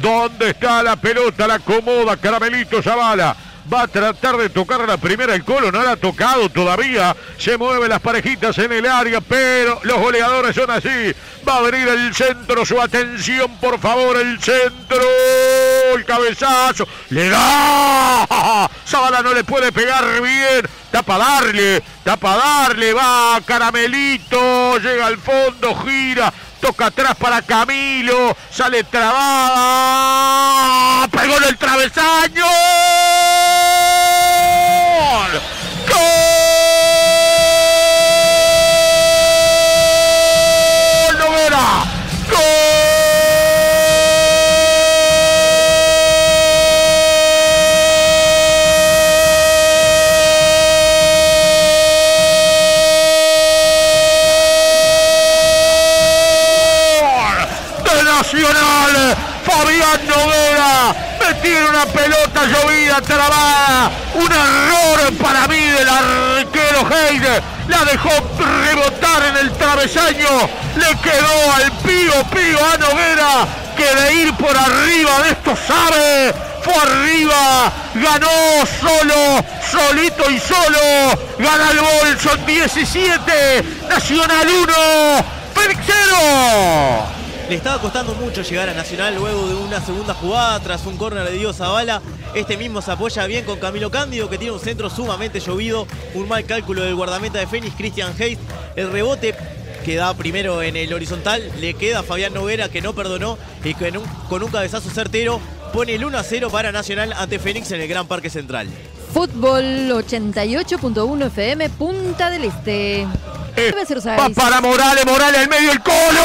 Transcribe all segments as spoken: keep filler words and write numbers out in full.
¿Dónde está la pelota? La acomoda Caramelito Zavala. Va a tratar de tocar la primera el Colo, no la ha tocado todavía. Se mueven las parejitas en el área, pero los goleadores son así. Va a venir el centro, su atención, por favor, el centro. El cabezazo, le da. Zavala no le puede pegar bien. Está para darle, está para darle. Va Caramelito, llega al fondo, gira. Toca atrás para Camilo, sale trabada, pegó en el travesaño. ¡Gol! ¡Noguera! ¡Gol! Nacional, Fabián Noguera, metieron una pelota llovida, trabada, un error para mí del arquero Heide, la dejó rebotar en el travesaño, le quedó al pío pío a Noguera, que de ir por arriba de esto sabe, fue arriba, ganó solo, solito y solo, gana el Bolson diecisiete, Nacional uno, Fénix cero. Le estaba costando mucho llegar a Nacional luego de una segunda jugada tras un córner de Diego Zavala. Este mismo se apoya bien con Camilo Cándido, que tiene un centro sumamente llovido. Un mal cálculo del guardameta de Fénix, Christian Hayes. El rebote que da primero en el horizontal le queda a Fabián Noguera, que no perdonó y que un, con un cabezazo certero pone el uno a cero para Nacional ante Fénix en el Gran Parque Central. Fútbol ochenta y ocho punto uno F M, Punta del Este. Eh, va para Morales, Morales al medio, el Colo.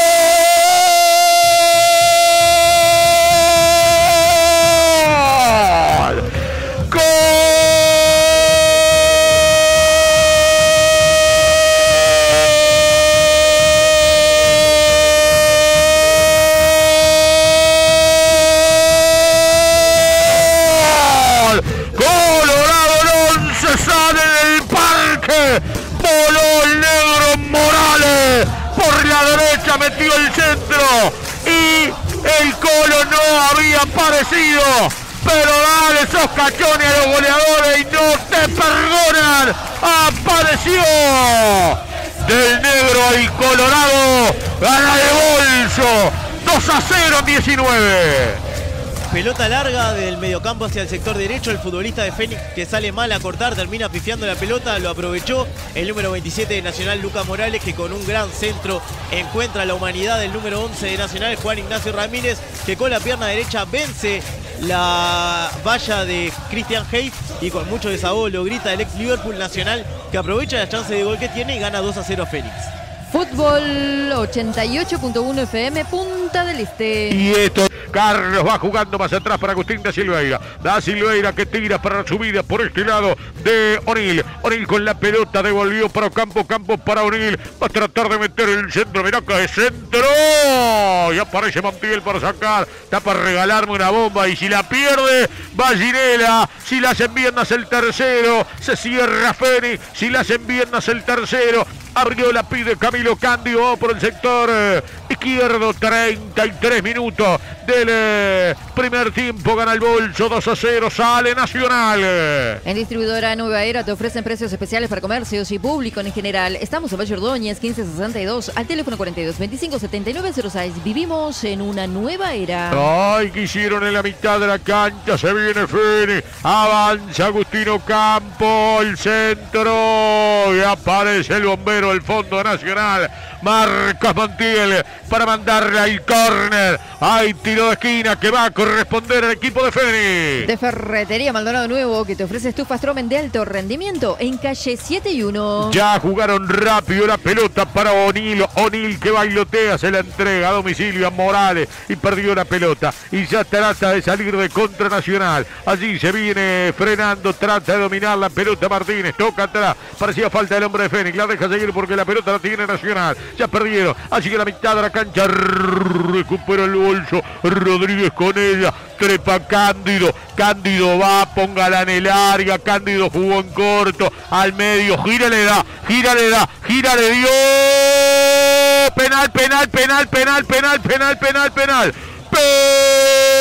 Metió el centro y el Colo no había aparecido, pero dale esos cachones a los goleadores y no te perdonan. Apareció del negro al colorado, gana de bolso, dos a cero en diecinueve. Pelota larga del mediocampo hacia el sector derecho. El futbolista de Fénix, que sale mal a cortar, termina pifiando la pelota. Lo aprovechó el número veintisiete de Nacional, Lucas Morales, que con un gran centro encuentra la humanidad del número once de Nacional, Juan Ignacio Ramírez, que con la pierna derecha vence la valla de Christian Hayes y con mucho desahogo lo grita el ex Liverpool. Nacional, que aprovecha la chance de gol que tiene y gana dos a cero a Fénix. Fútbol ochenta y ocho punto uno F M, Punta del Este. Y esto, Carlos va jugando más atrás para Agustín da Silveira. Da Silveira que tira para la subida por este lado de O'Neill. O'Neill con la pelota, devolvió para Campo, Campo para O'Neill. Va a tratar de meter el centro, mirá que es centro. Y aparece Montiel para sacar. Está para regalarme una bomba y si la pierde, va Ginela. Si la hacen bien, nace el tercero. Se cierra Fénix. Si la hacen bien, nace el tercero. Abrió, la pide Camilo Cándido por el sector eh, izquierdo. treinta y tres minutos del eh, primer tiempo. Gana el bolso dos a cero. Sale Nacional. En distribuidora Nueva Era te ofrecen precios especiales para comercios y público en general. Estamos en Valle Ordóñez, quince sesenta y dos, al teléfono cuarenta y dos veinticinco setenta y nueve cero seis. Vivimos en una nueva era. Ay, que hicieron en la mitad de la cancha. Se viene Fénix. Avanza Agustino Campo. El centro. Y aparece el bombero del Fondo Nacional. Marcos Montiel para mandarle al córner. Hay tiro de esquina que va a corresponder al equipo de Fénix. De Ferretería Maldonado Nuevo, que te ofrece estufas Stromen de alto rendimiento en calle siete y uno. Ya jugaron rápido la pelota para O'Neill. O'Neill que bailotea, se la entrega a domicilio a Morales y perdió la pelota. Y ya trata de salir de contra Nacional. Allí se viene frenando, trata de dominar la pelota Martínez. Toca atrás, parecía falta del hombre de Fénix. La deja seguir porque la pelota la tiene Nacional. Ya perdieron, así que la mitad de la cancha recupera el bolso. Rodríguez con ella, trepa Cándido. Cándido va, póngala en el área. Cándido jugó en corto, al medio, gira le da, gira le da, gira le dio. Penal, penal, penal, penal, penal, penal, penal, penal. ¡Penal!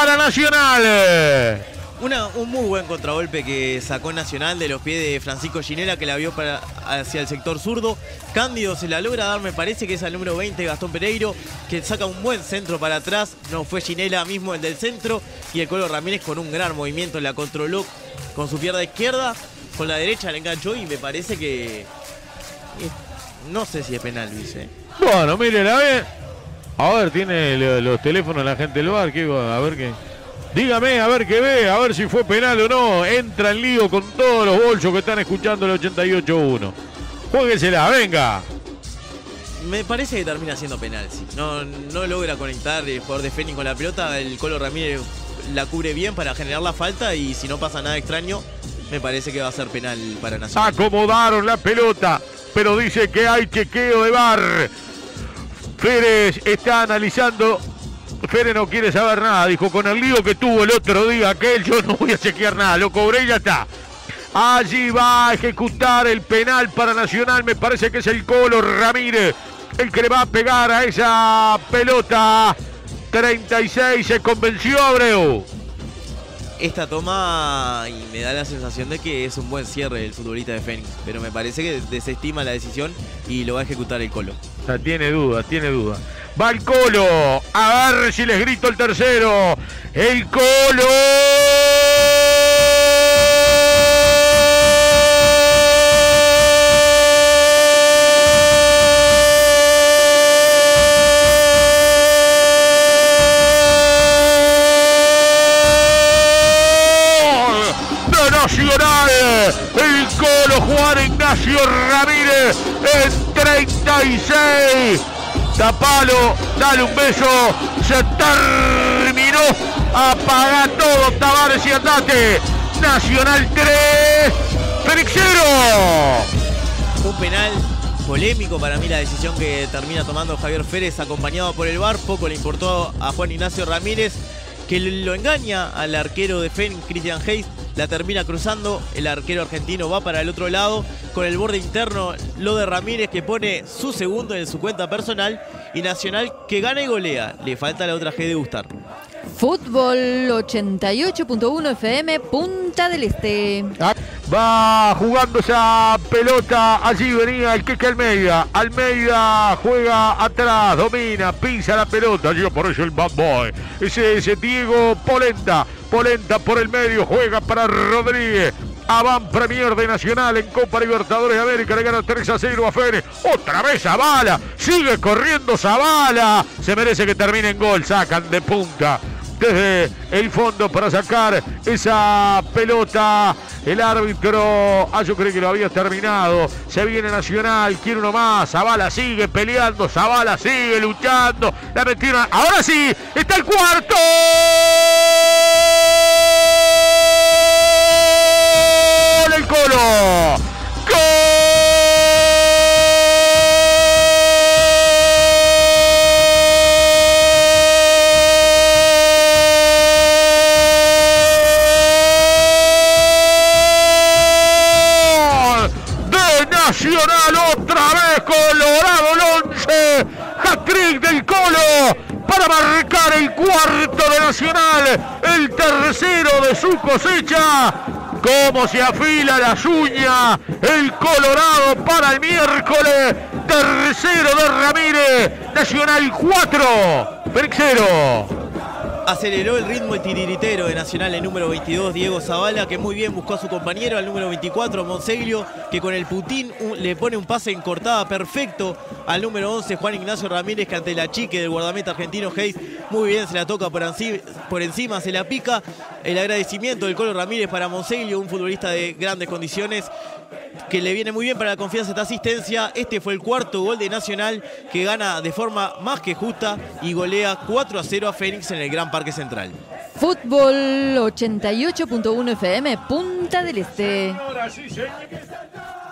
para Nacional. Una, un muy buen contragolpe que sacó Nacional de los pies de Francisco Ginela, que la vio para, hacia el sector zurdo. Cándido se la logra dar, me parece que es el número veinte, Gastón Pereiro, que saca un buen centro para atrás. No fue Ginela mismo el del centro. Y el Colo Ramírez con un gran movimiento la controló con su pierna izquierda. Con la derecha le enganchó y me parece que... No sé si es penal, Luis. ¿eh? Bueno, miren, a ver. A ver, tiene los teléfonos la gente del bar. ¿Qué? A ver qué... Dígame, a ver qué ve, a ver si fue penal o no. Entra en lío con todos los bolsos que están escuchando el ochenta y ocho uno. Juéguesela, venga. Me parece que termina siendo penal, sí. No, no logra conectar el jugador de Fénix con la pelota. El Colo Ramírez la cubre bien para generar la falta y si no pasa nada extraño, me parece que va a ser penal para Nacional. Acomodaron la pelota, pero dice que hay chequeo de V A R. Pérez está analizando... Fere no quiere saber nada, dijo, con el lío que tuvo el otro día aquel, yo no voy a chequear nada, lo cobré y ya está. Allí va a ejecutar el penal para Nacional, me parece que es el Colo Ramírez, el que le va a pegar a esa pelota. treinta y seis, se convenció Abreu. Esta toma y me da la sensación de que es un buen cierre del futbolista de Fénix, pero me parece que desestima la decisión y lo va a ejecutar el Colo. O sea, tiene dudas, tiene dudas. Va el Colo, a ver si les grito el tercero. El Colo. De Nacional, el Colo Juan Ignacio Ramírez en treinta y seis. Tapalo, dale un beso, se terminó, apaga todo Tavares y andate. Nacional tres, Fénix cero. Un penal polémico para mí la decisión que termina tomando Javier Férez acompañado por el V A R. Poco le importó a Juan Ignacio Ramírez, que lo engaña al arquero de Fénix, Christian Hayes. La termina cruzando, el arquero argentino va para el otro lado, con el borde interno lo de Ramírez, que pone su segundo en su cuenta personal, y Nacional que gana y golea. Le falta la otra G de gustar. Fútbol ochenta y ocho punto uno F M, Punta del Este. Va jugando esa pelota, allí venía el Keke Almeida. Almeida juega atrás, domina, pisa la pelota, allí aparece el bad boy. Ese es Diego Polenta. Polenta por el medio, juega para Rodríguez. Avant Premier de Nacional en Copa Libertadores de América, le gana tres a cero a Fénix. Otra vez Zavala, sigue corriendo Zavala. Se merece que termine en gol, sacan de punta desde el fondo para sacar esa pelota. El árbitro, ah, yo creo que lo había terminado. Se viene Nacional, quiere uno más. Zavala sigue peleando, Zavala sigue luchando. La metieron, ahora sí, está el cuarto. El Colo. ¡Gol! De Nacional, otra vez Colorado el once. Hat-trick del Colo para marcar el cuarto de Nacional, el tercero de su cosecha. Cómo se afila las uñas el Colorado para el miércoles. Tercero de Ramírez. Nacional cuatro, Fénix cero. Aceleró el ritmo el titiritero de Nacional, el número veintidós, Diego Zavala, que muy bien buscó a su compañero, al número veinticuatro, Monseglio, que con el putín un, le pone un pase en cortada perfecto al número once, Juan Ignacio Ramírez, que ante la chique del guardameta argentino Hayes, muy bien se la toca por, encima, por encima, se la pica. El agradecimiento del Colo Ramírez para Monseglio, un futbolista de grandes condiciones, que le viene muy bien para la confianza esta asistencia. Este fue el cuarto gol de Nacional, que gana de forma más que justa y golea cuatro a cero a Fénix en el Gran Parque Central. Fútbol ochenta y ocho punto uno F M, Punta del Este. Ahora sí, señor.